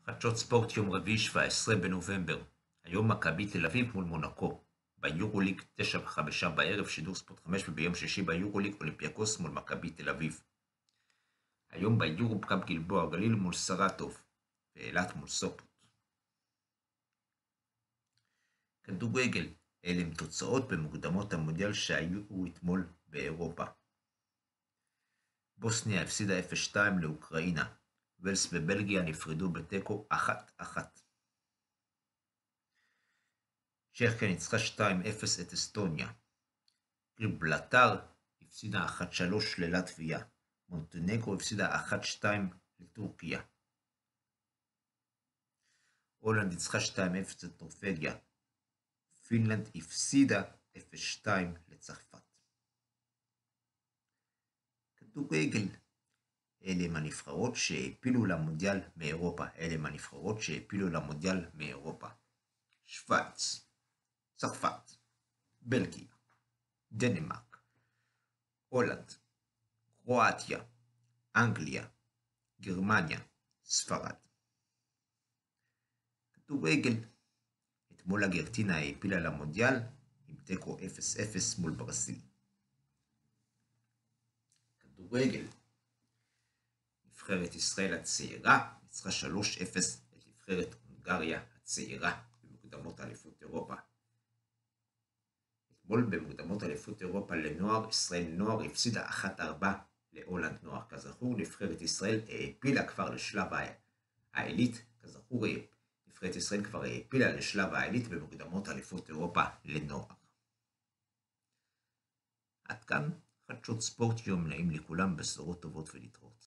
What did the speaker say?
חדשות ספורט יום רביעי 17 בנובמבר. היום מכבי תל אביב מול מונקו. ביורוליג 9:05 בערב שידור ספורט 5, וביום שישי ביורוליג אולימפיאקוס מול מכבי תל אביב. היום ביורו מכבי גלבוע גליל מול סרטוב, ואילת מול סופוט. כדורגל, אלה הם תוצאות במוקדמות המונדיאל שהיו אתמול באירופה. בוסניה הפסידה 0-2 לאוקראינה. ולס ובלגיה נפרדו בתיקו 1-1. צ'כיה ניצחה 2-0 את אסטוניה. גיברלטר הפסידה 1-3 ללטביה. מונטנגרו הפסידה 1-2 לטורקיה. הולנד ניצחה 2-0 את נורבגיה. פינלנד הפסידה 0-2 לצרפת. כדורגל, אלה הם הנבחרות שהעפילו למונדיאל מאירופה. שוויץ, צרפת, בלגיה, דנמרק, הולנד, קרואטיה, אנגליה, גרמניה, ספרד. כדורגל, אתמול ארגנטינה העפילה למונדיאל עם תיקו 0-0 מול ברזיל. כדורגל, נבחרת ישראל הצעירה ניצחה 3-0 את נבחרת הונגריה הצעירה במוקדמות אליפות אירופה. אתמול במוקדמות אליפות אירופה לנוער, ישראל נוער הפסידה 1-4 להולנד נוער. כזכור, נבחרת ישראל העפילה כבר לשלב העילית. נבחרת ישראל כבר העפילה לשלב העילית במוקדמות אליפות אירופה לנוער. עד כאן חדשות ספורט, יום נעים לכולם, בשורות טובות ולהתראות.